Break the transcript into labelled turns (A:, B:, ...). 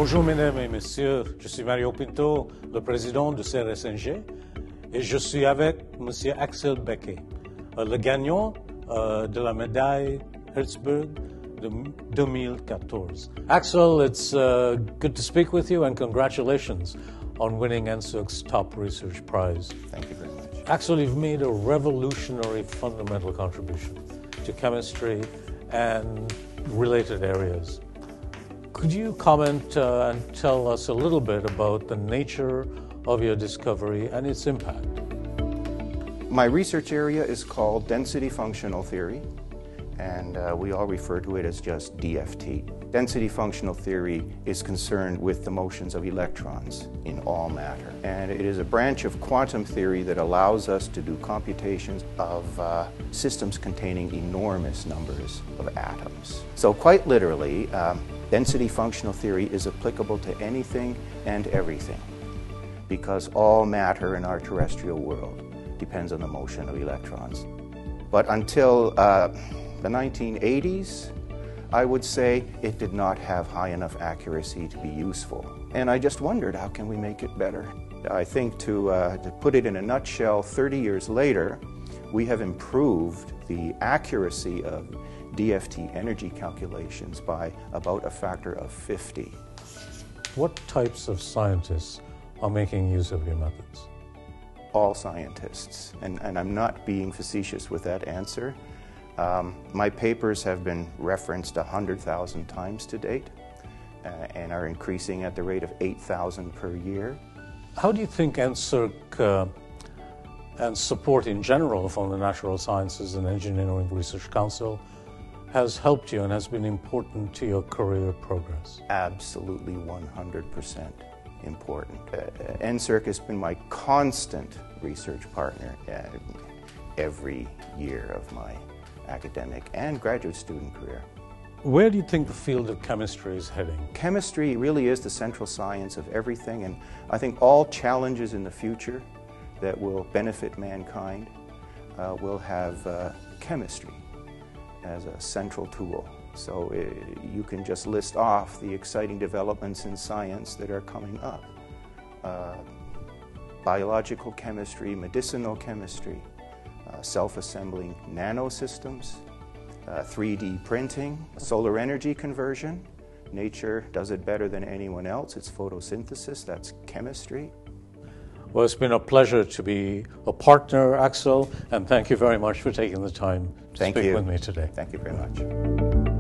A: Bonjour mesdames et messieurs, je suis Mario Pinto, le président du CRSNG, et je suis avec monsieur Axel Becke, le gagnant de la médaille Herzberg de 2014. Axel, it's good to speak with you and congratulations on winning NSERC's top research prize.
B: Thank you very much.
A: Axel, you've made a revolutionary fundamental contribution to chemistry and related areas. Could you comment and tell us a little bit about the nature of your discovery and its impact?
B: My research area is called density functional theory, and we all refer to it as just DFT. Density functional theory is concerned with the motions of electrons in all matter, and it is a branch of quantum theory that allows us to do computations of systems containing enormous numbers of atoms. So quite literally, density functional theory is applicable to anything and everything, because all matter in our terrestrial world depends on the motion of electrons. But until the 1980s, I would say it did not have high enough accuracy to be useful. And I just wondered, how can we make it better? I think to put it in a nutshell, 30 years later, we have improved the accuracy of DFT energy calculations by about a factor of 50.
A: What types of scientists are making use of your methods?
B: All scientists, and I'm not being facetious with that answer. My papers have been referenced 100,000 times to date and are increasing at the rate of 8,000 per year.
A: How do you think NSERC and support in general from the Natural Sciences and Engineering Research Council has helped you and has been important to your career progress?
B: Absolutely 100% important. NSERC has been my constant research partner every year of my academic and graduate student career.
A: Where do you think the field of chemistry is heading?
B: Chemistry really is the central science of everything, and I think all challenges in the future that will benefit mankind will have chemistry as a central tool. So you can just list off the exciting developments in science that are coming up. Biological chemistry, medicinal chemistry, self-assembling nanosystems, 3D printing, solar energy conversion. Nature does it better than anyone else. It's photosynthesis, that's chemistry.
A: Well, it's been a pleasure to be a partner, Axel, and thank you very much for taking the time to speak with me today.
B: Thank you very much.